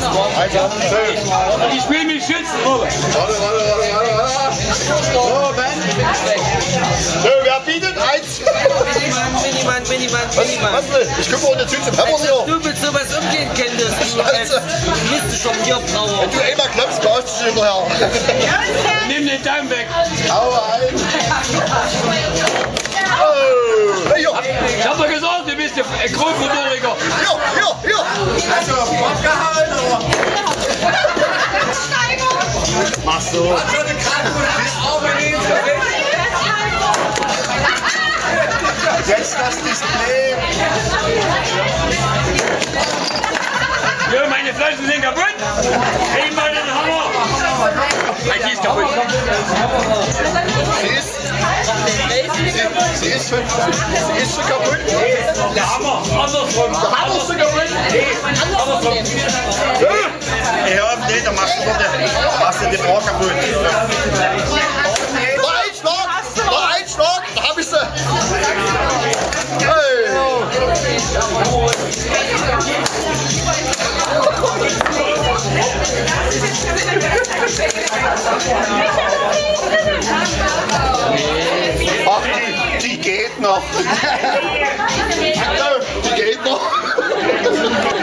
Ich will mich schützen, oder? Warte. So, Mensch. So, wer bietet? Eins. Minimann. Was denn? Ich gucke mal unter Tüte Pfeffer hier. Du mit sowas umgehen könntest, du bist schon Bierbrauer. Wenn du einmal klappst, brauchst du hinterher. Nimm den Daumen weg. Hau ein. Oh. Hey, jo. Ich hab doch gesagt, du bist der Grundvermoriker. Hier. Also, abgehauen, oder? Mach so. Jetzt das Display. Ja, meine Flaschen sind kaputt. Gib mal den Hammer. Die ist kaputt. Sie ist schon kaputt. Der Hammer. Andersrum. Der Hammer ist schon kaputt. Andersrum. Ich hör auf den, dann machst du die Frau kaputt. Noch ein Schlag, da hab ich sie. Hey. Ach, die geht noch.